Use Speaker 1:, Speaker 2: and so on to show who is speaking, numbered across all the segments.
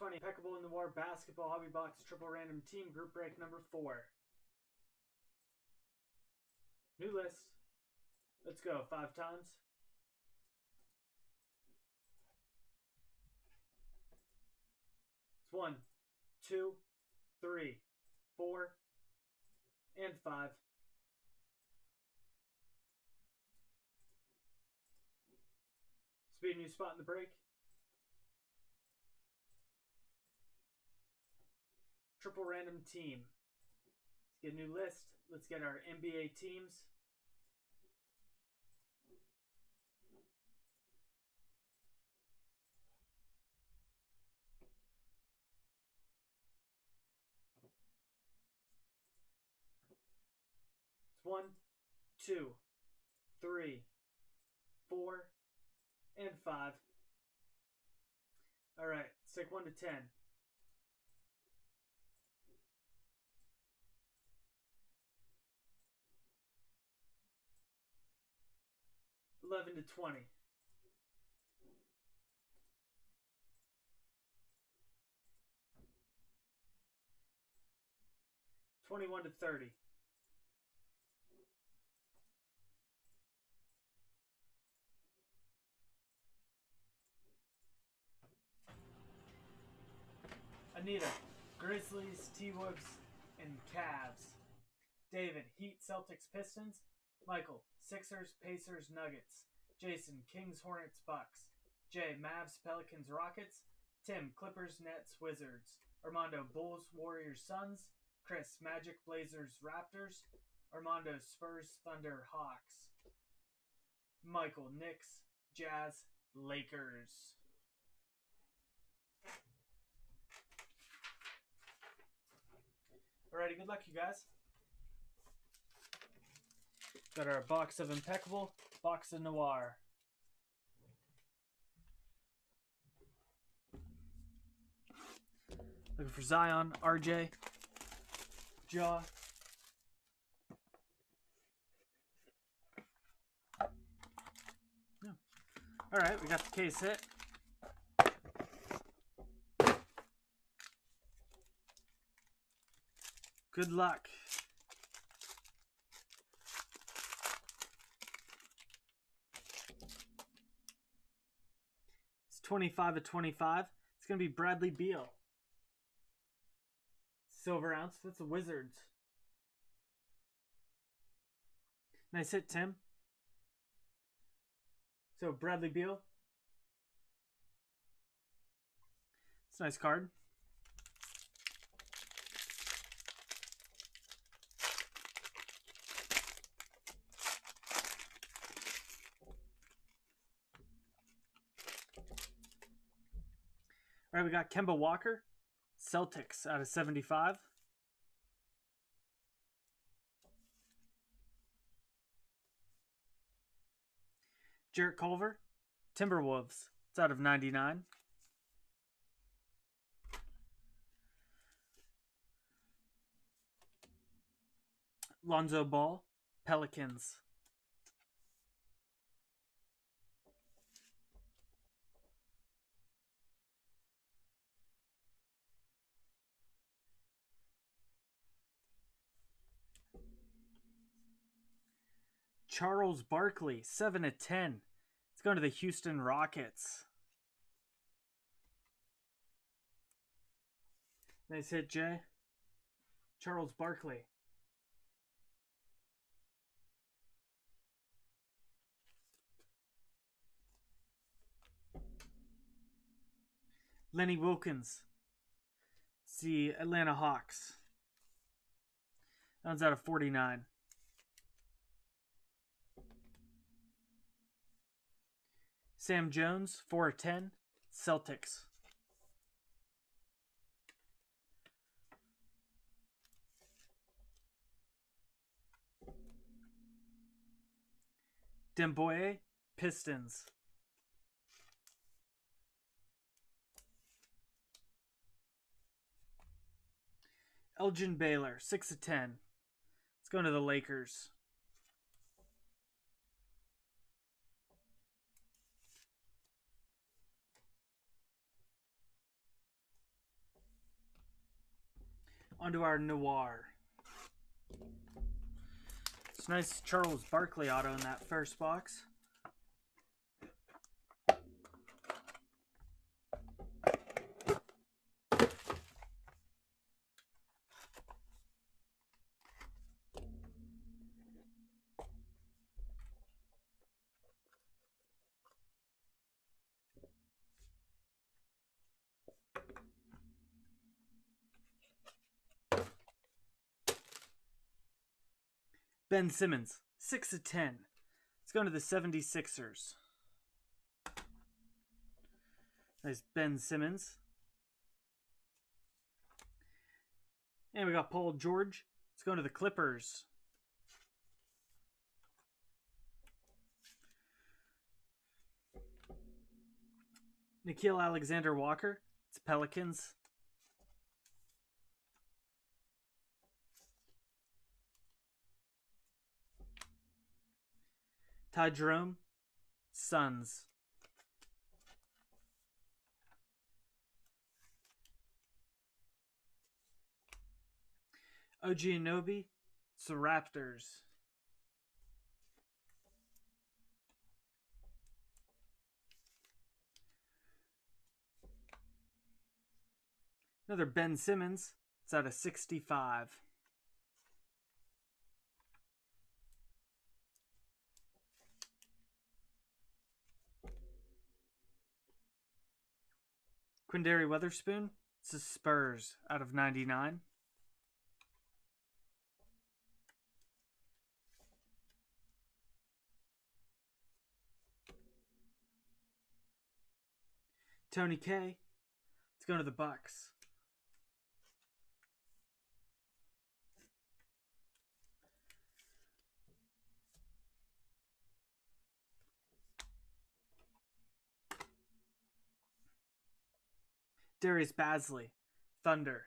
Speaker 1: 20 Impeccable and Noir Basketball Hobby Box Triple Random Team Group Break number 4. New list. Let's go 5 times. It's 1, 2, 3, 4, and 5. This will be a new spot in the break. Triple random team. Let's get a new list. Let's get our NBA teams. It's 1, 2, 3, 4, and 5. All right, let's take 1 to 10. 11 to 20. 21 to 30. 'Anita, Grizzlies, T-Wolves, and Cavs. David, Heat, Celtics, Pistons. Michael, Sixers, Pacers, Nuggets. Jason, Kings, Hornets, Bucks. Jay, Mavs, Pelicans, Rockets. Tim, Clippers, Nets, Wizards. Armando, Bulls, Warriors, Suns. Chris, Magic, Blazers, Raptors. Armando, Spurs, Thunder, Hawks. Michael, Knicks, Jazz, Lakers. Alrighty, good luck, you guys. Got our box of Impeccable, box of Noir. Looking for Zion, RJ, Jaw. Yeah. Alright, we got the case hit. Good luck. It's 25 of 25. It's going to be Bradley Beal. Silver ounce. That's the Wizards. Nice hit, Tim. So, Bradley Beal. It's a nice card. All right, we got Kemba Walker, Celtics out of 75. Jarrett Culver, Timberwolves. It's out of 99. Lonzo Ball, Pelicans. Charles Barkley, 7 of 10. It's going to the Houston Rockets. Nice hit, Jay. Charles Barkley. Lenny Wilkins. It's the Atlanta Hawks. That one's out of 49. Sam Jones, 4 of 10. Celtics. Demboye, Pistons. Elgin Baylor, 6 of 10. It's going to the Lakers. onto our Noir. It's nice Charles Barkley auto in that first box. Ben Simmons, 6 of 10. It's going to the 76ers. Nice Ben Simmons. And we got Paul George. It's going to the Clippers. Nickeil Alexander-Walker. It's Pelicans. Ty Jerome. Suns. OG Anunoby. It's the Raptors. Another Ben Simmons. It's out of 65. Quindary Weatherspoon. It's the Spurs out of 99. Tony K. It's going to the Bucks. Darius Bazley, Thunder.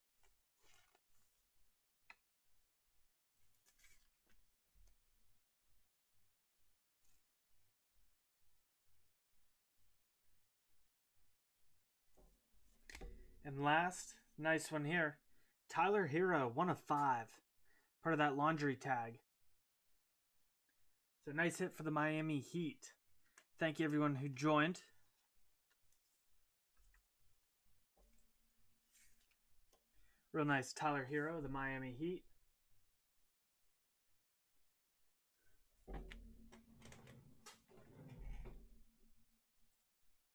Speaker 1: And last, nice one here. Tyler Hero, 1 of 5. Part of that laundry tag. So nice hit for the Miami Heat. Thank you everyone who joined. Real nice Tyler Hero, the Miami Heat.